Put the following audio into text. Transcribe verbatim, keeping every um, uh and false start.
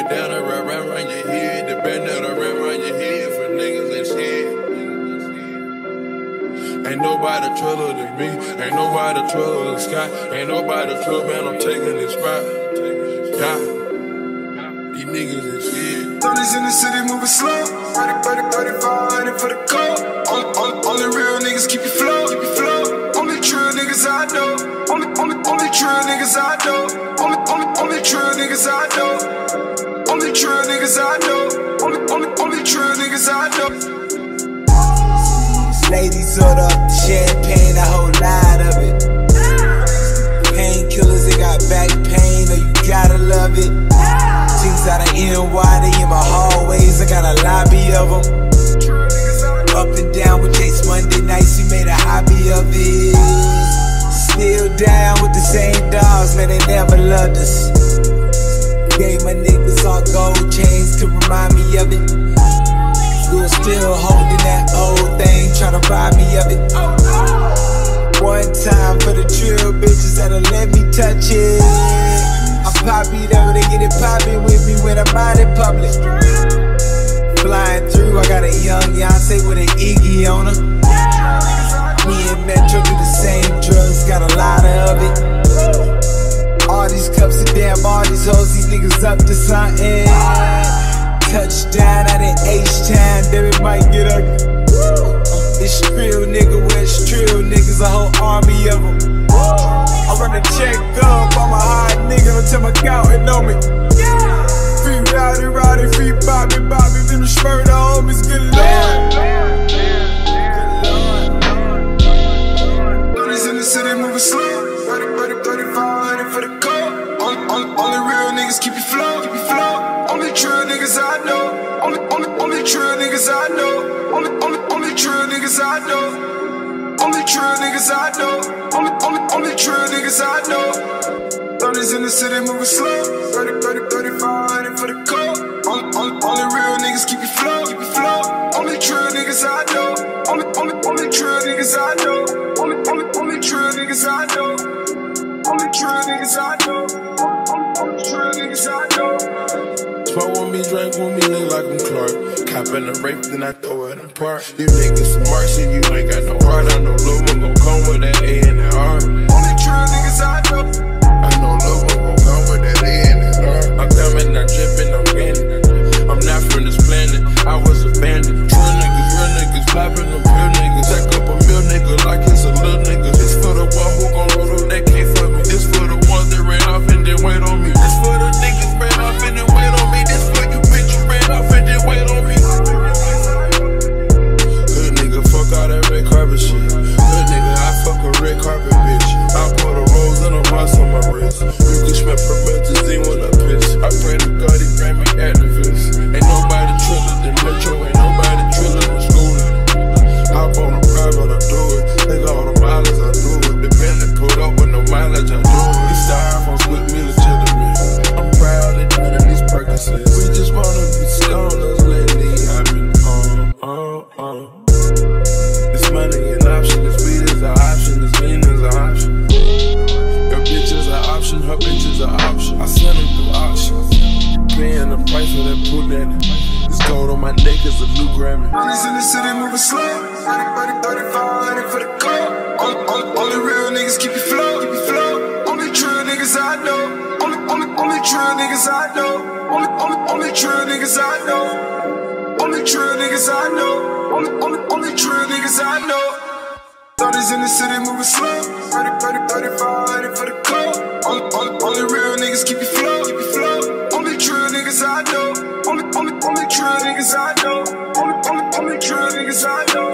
down and wrap around your head. The bandana wrap around your head for niggas and shit. Ain't nobody truller than me. Ain't nobody truller than Scott. Ain't nobody truller, man, I'm taking this spot. Yeah. These niggas and shit. thirties in the city moving slow. thirty, thirty, thirty-five hundred for the coat. Only, only, only real niggas keep you flow, keep you flow. Only true niggas I know. Only, only, only true niggas I know. Only, only, only true niggas I know. Only true niggas I know. Only, only, only true niggas I know. Ladies order up the champagne, a whole lot of it. Painkillers, they got back pain, oh you gotta love it. Things out of N Y, they in my hallways, I got a lobby of them. Up and down with Jace Monday nights, we made a hobby of it. Still down with the same dogs, man, they never loved us. Gave my niggas all gold chains to remind me of it. We were still holding that old thing, tryna rob me of it. One time for the trill bitches that'll let me touch it. I pop it over, they get it poppin' with me when I'm out in public. Flying through, I got a young Beyonce with an Iggy on her. Me and Metro do the same drugs, got a lot of it. All these cups of damn, all these hoes, these niggas up to something. Touchdown out in H-Town, baby might get ugly. It's trill nigga, where it's trill niggas, a whole army of them. I run a check up, I'm a hot nigga, don't tell my accountant know me. Free rowdy, rowdy, free Bobby, Bobby, then the spur the homies, good lord. thirties in the city moving slow. thirty, thirty, thirty-five hundred for the coat. Only, only, only real niggas keep you flow, keep you flow. Only true niggas I know. Only, only, only true niggas I know. Only, only, only true niggas I know. Only true niggas I know. Only, only, only true niggas I know. thirties in the city moving slow. thirty, thirty, thirty-five hundred for the coat. Only, only, only real niggas keep you flow, keep you flow. Only true niggas I know. Only, only, only true niggas I know. Only, only, only true niggas I know. Only true niggas I know. Only, only true niggas I know. Smoke with me, drink with me, look like I'm Clark. Cop in the rape, then I throw it in the park. You niggas smart, shit, you ain't got no heart. I know love one gon' come with that A and that R. Only true niggas I know. I know love one gon' come with that A and that R. I'm coming, I'm drippin', I'm bending. I'm not from this planet, I was abandoned. True niggas, real niggas, poppin' them real niggas. Stack up a real nigga like it's a little nigga. This for the one who gon' roll up, they can't fuck me. This for the ones that ran off and then wait on me. This for the niggas ran off and then wait on me. This for you bitch, you ran off and then wait on me. Good nigga, fuck all that red carpet shit. Good nigga, I fuck a red carpet bitch. I put a rose and a rose on my wrist. You can smell promethazine when I piss. I pray to God he grant me activists. Ain't nobody triller than Metro, ain't nobody triller than schooling. Hop on a ride, but I do it. Think all the mileage I do it. The Bentley put up with no mileage I do it. These styrofoams with me legitimate. I'm proud of doing these Percocets. We just wanna be stoners lately. I've been on, on, on. This money an option, this weed is an option, this lean is an option. Your bitch is an option, her bitch is an option. I send them through auctions. Paying the price for that pudding. This gold on my neck is a new Grammy. thirties in the city moving slow. thirty, thirty, thirty-five hundred for the coat. Only, only, only real niggas keep you flow, keep you flow. Only true niggas I know. Only, only, only true niggas I know. Only, only, only true niggas I know. Only true niggas I know. Only, only, only true niggas I know. thirties in the city moving slow. thirty, thirty, thirty-five hundred for the coat. Only, only, only real niggas keep you flow, keep you flow. Only true niggas I know. Only, only, only true niggas I know. Only, only, only true niggas I know.